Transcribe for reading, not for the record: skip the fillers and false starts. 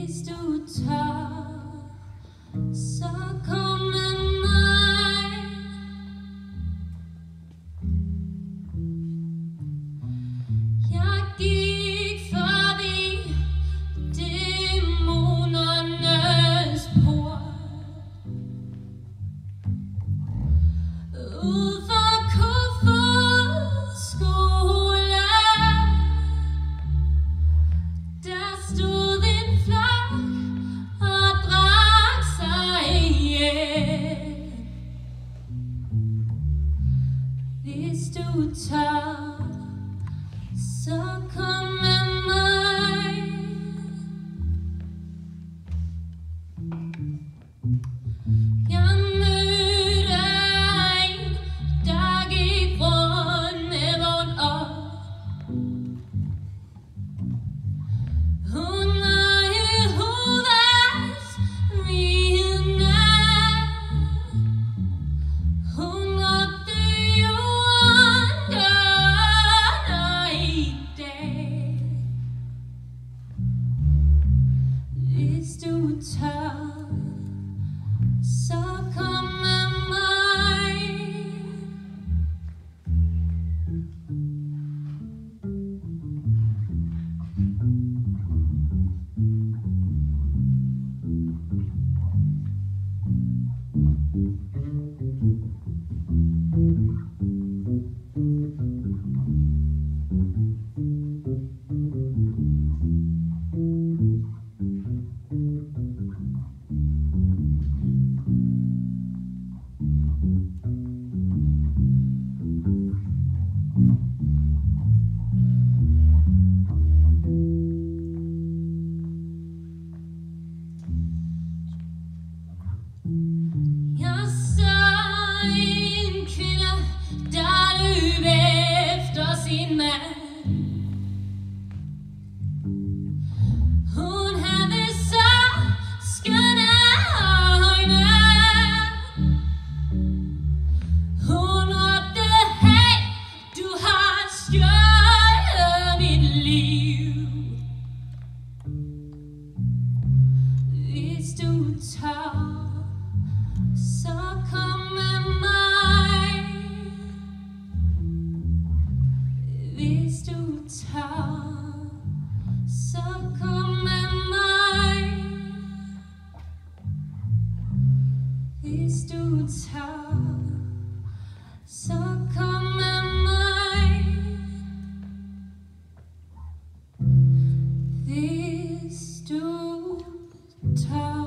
Hvis du tør, så kom med mig. Jeg gik forbi dæmonernes port, ud for Kofoeds skole. Der stod en flok og drak sig ihjel. Hvis du tør, så kom med mig. Jeg mødte en, der gik rundt med vogn op. Hun var Jehovas vidne. Hun råbte jorden dønder i dag. Hvis du tør, så kom med mig. Jeg så en kvinde, der løb efter sin mand. Hun havde så skønne øjne. Hun råbte, hey, du har stjålet mit liv. Hvis du tør, så kom med mig. Hvis du tør, så kom med mig. Hvis du tør, så kom med mig. Hvis du tør.